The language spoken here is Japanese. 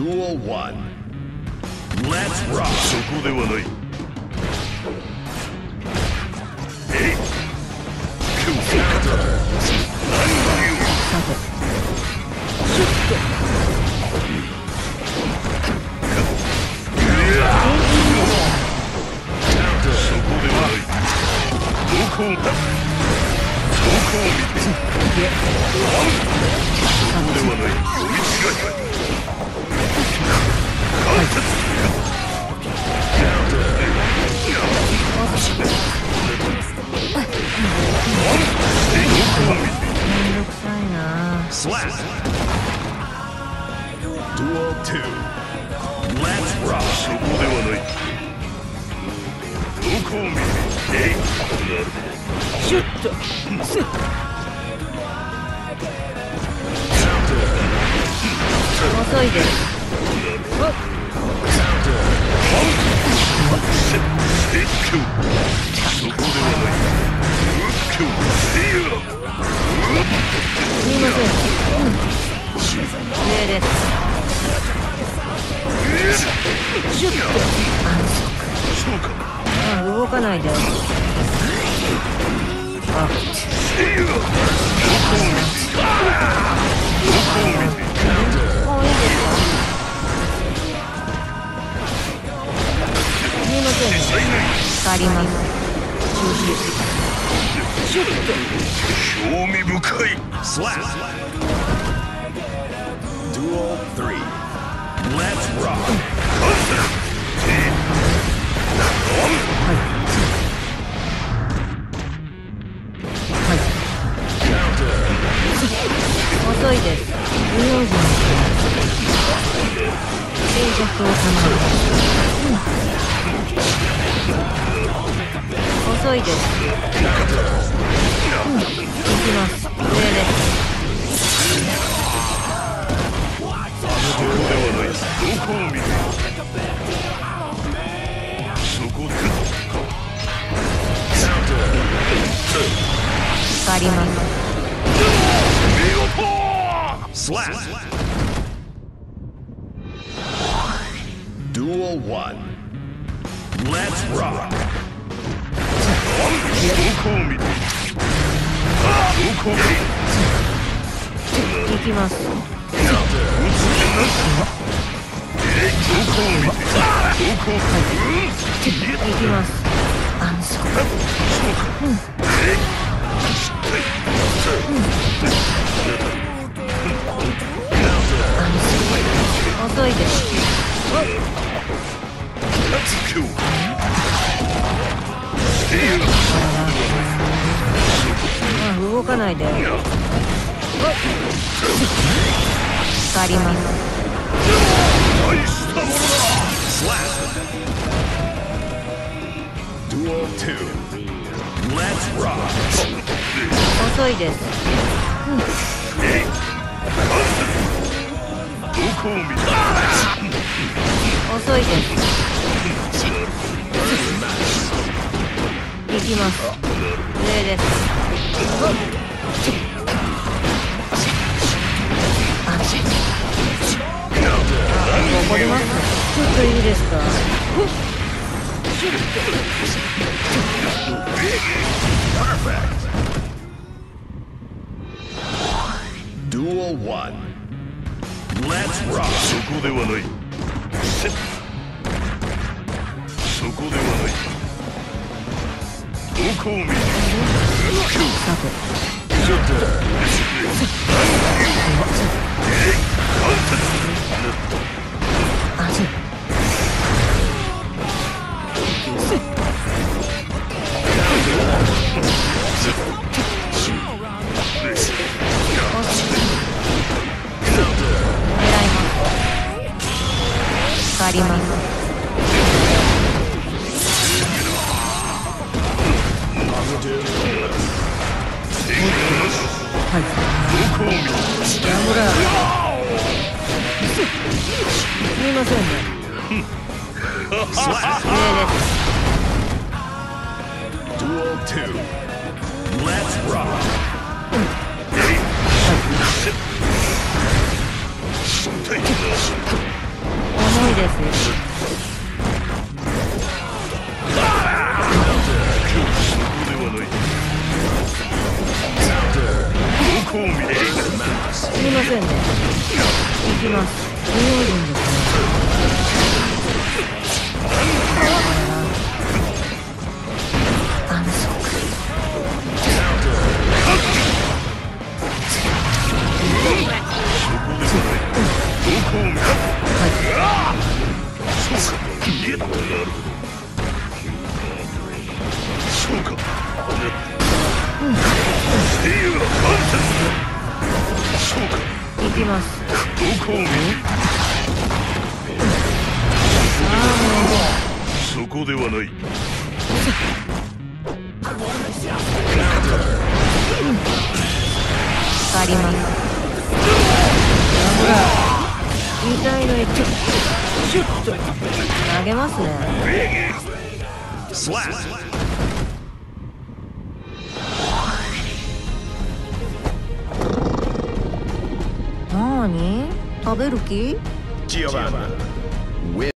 Duel 1. Let's rock. そこではない。えい。今日何を。 さてシュッとそこではない。どこを見て。そこではない。読み違い。 めんどくさいな。 Slap. Duel 2. Let's rock. そこではない。どこを見て。えい。なるほど。 シュッとスッ遅いです。 そこではない。 すみません。上です。シュッとそうか。 あ、動かないで。あ、もういいですか。すみません。借ります。中止。シュッと興味深い。 Slap. Duel 3. Let's rock. 遅いです。不用心。静寂を保る。遅いです。行きます。上です。 そこではない。どこを見て。そこで。 借ります。 Slap. Duel 1. Let's rock. どこを見て。どこを見て。 行きます。 どこを見て。どこを行きます。安息。遅いです。あ、動かないで。借ります。 Duel 2. Let's rock. 遅いです。 どこを見て。 遅いです。行きます。上です。怒ります。ちょっといいですか。 Perfect. Duel 1. Let's rock. そこではない。そこではない。どこを見て。 さ借ります。はい。やむら。すみませんね。 Duel 2. Let's rock. はい。 です。 どこを見ている。 すみませんね。行きます。不用心ですね。安息。 どこを見た。そうか。そうか。声優が反射する。そうか。 行きます。 どこを見て。そこではない。 あります。痛いのにちょっと投げますね。 Slap. なーに食べる気？ Giovanna.